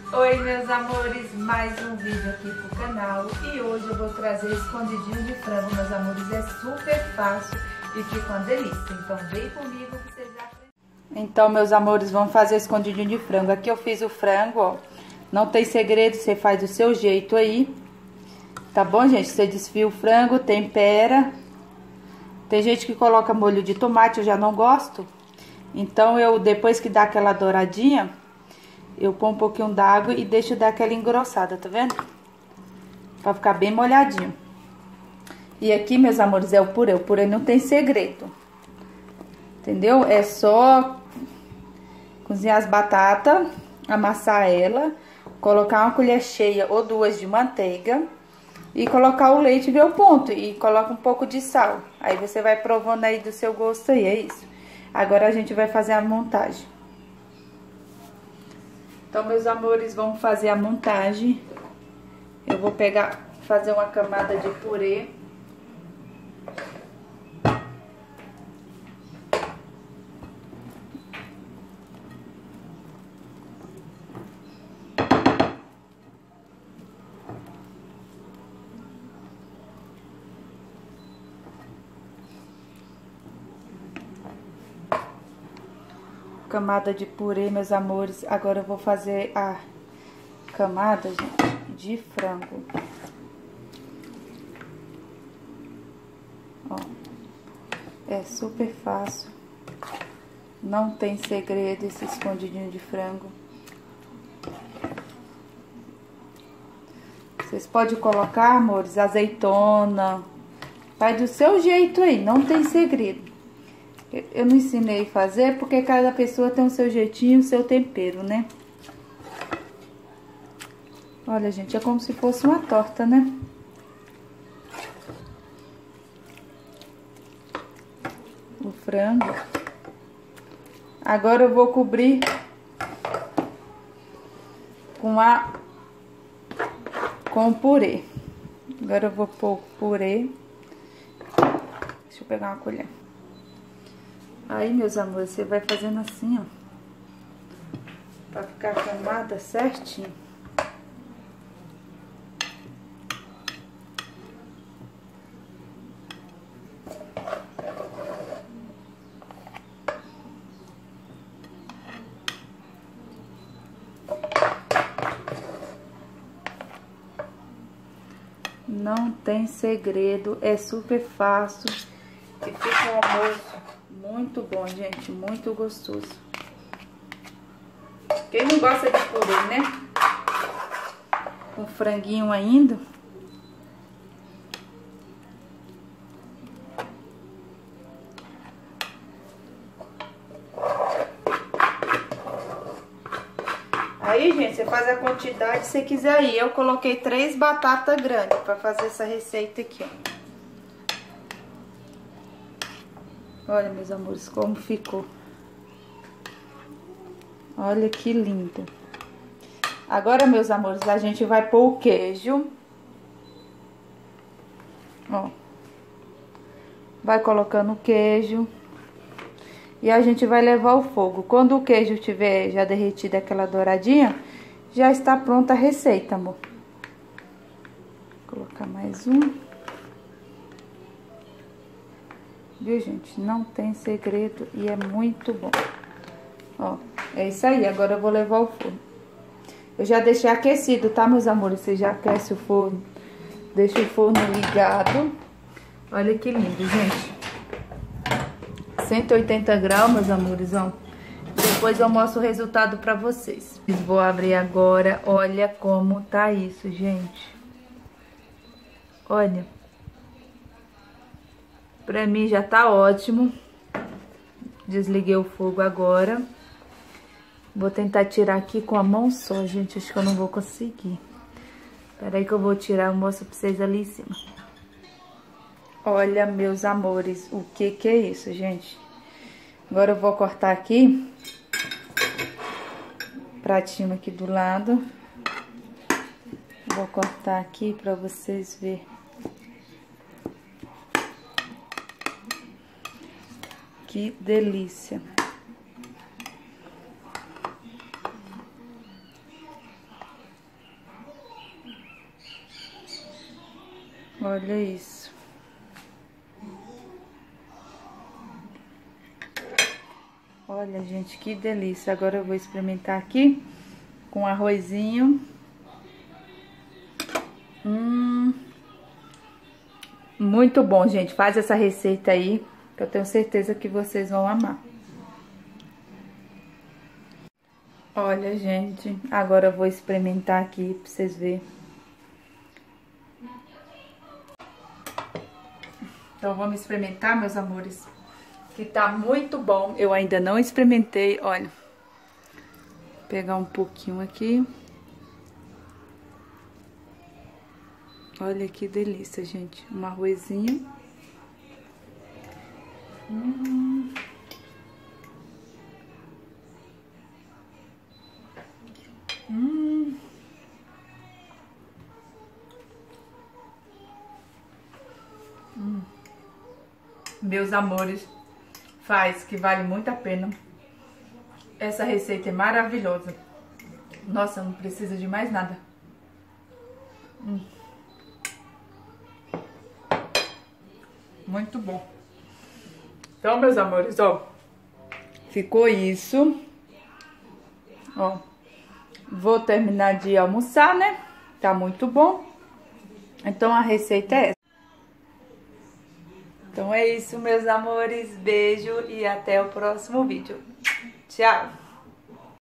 Oi meus amores, mais um vídeo aqui pro canal e hoje eu vou trazer escondidinho de frango, meus amores, é super fácil e fica uma delícia, então vem comigo que vocês já aprendem. Então meus amores, vamos fazer escondidinho de frango. Aqui eu fiz o frango, ó, não tem segredo, você faz do seu jeito aí, tá bom gente? Você desfia o frango, tempera, tem gente que coloca molho de tomate, eu já não gosto, então eu depois que dá aquela douradinha, eu põe um pouquinho d'água e deixo dar aquela engrossada, tá vendo? Pra ficar bem molhadinho. E aqui, meus amores, é o purê não tem segredo. Entendeu? É só cozinhar as batatas, amassar ela, colocar uma colher cheia ou duas de manteiga e colocar o leite e ver o ponto. E coloca um pouco de sal. Aí você vai provando aí do seu gosto aí, é isso. Agora a gente vai fazer a montagem. Então, meus amores, vamos fazer a montagem. Eu vou fazer uma camada de purê. Camada de purê, meus amores. Agora eu vou fazer a camada, gente, de frango. Ó, é super fácil. Não tem segredo esse escondidinho de frango. Vocês podem colocar, amores, azeitona. Faz do seu jeito aí, não tem segredo. Eu não ensinei a fazer porque cada pessoa tem o seu jeitinho, o seu tempero, né? Olha, gente, é como se fosse uma torta, né? O frango. Agora eu vou cobrir com o purê. Agora eu vou pôr o purê. Deixa eu pegar uma colher. Aí, meus amores, você vai fazendo assim, ó. Pra ficar a camada certinho. Não tem segredo, é super fácil e fica um almoço muito bom, gente, muito gostoso. Quem não gosta de purê, né? Com franguinho ainda. Aí, gente, você faz a quantidade que você quiser aí. Eu coloquei 3 batatas grandes pra fazer essa receita aqui, ó. Olha, meus amores, como ficou. Olha que lindo. Agora, meus amores, a gente vai pôr o queijo. Ó. Vai colocando o queijo. E a gente vai levar ao fogo. Quando o queijo tiver já derretido aquela douradinha, já está pronta a receita, amor. Vou colocar mais um. Viu, gente? Não tem segredo e é muito bom. Ó, é isso aí. Agora eu vou levar ao forno. Eu já deixei aquecido, tá, meus amores? Você já aquece o forno. Deixa o forno ligado. Olha que lindo, gente. 180 graus, meus amores, ó. Depois eu mostro o resultado pra vocês. Vou abrir agora. Olha como tá isso, gente. Olha. Pra mim já tá ótimo. Desliguei o fogo agora. Vou tentar tirar aqui com a mão só, gente. Acho que eu não vou conseguir. Espera aí que eu vou tirar, eu mostro pra vocês ali em cima. Olha, meus amores, o que é isso, gente? Agora eu vou cortar aqui. Pratinho aqui do lado. Vou cortar aqui pra vocês verem. Que delícia. Olha isso. Olha, gente, que delícia. Agora eu vou experimentar aqui com arrozinho. Muito bom, gente. Faz essa receita aí, que eu tenho certeza que vocês vão amar. Olha, gente, agora eu vou experimentar aqui pra vocês verem. Então vamos experimentar, meus amores, que tá muito bom. Eu ainda não experimentei, olha. Vou pegar um pouquinho aqui. Olha que delícia, gente. Um arrozinho. Meus amores, faz que vale muito a pena. Essa receita é maravilhosa. Nossa, não precisa de mais nada. Muito bom. Então, meus amores, ó, ficou isso. Ó, vou terminar de almoçar, né? Tá muito bom. Então, a receita é essa. Então é isso, meus amores. Beijo e até o próximo vídeo. Tchau!